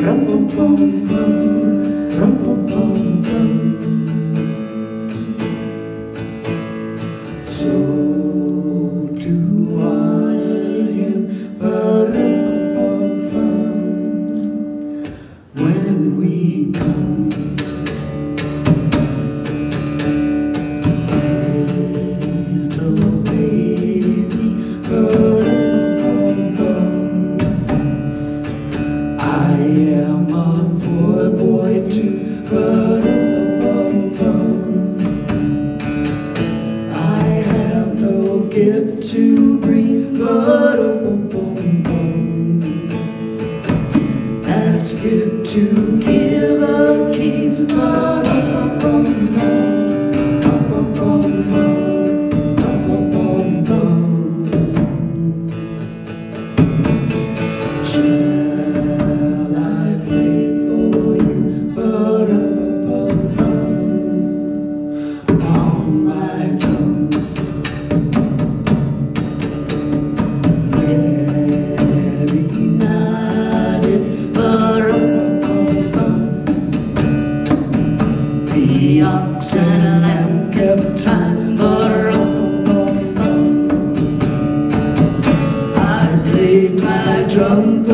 So to honor him, when we come, little baby, I am a poor boy too, gifts to bring, that's fit to give a king. Shall I play for you? On my drum. The ox and lamb kept time, I played my drum.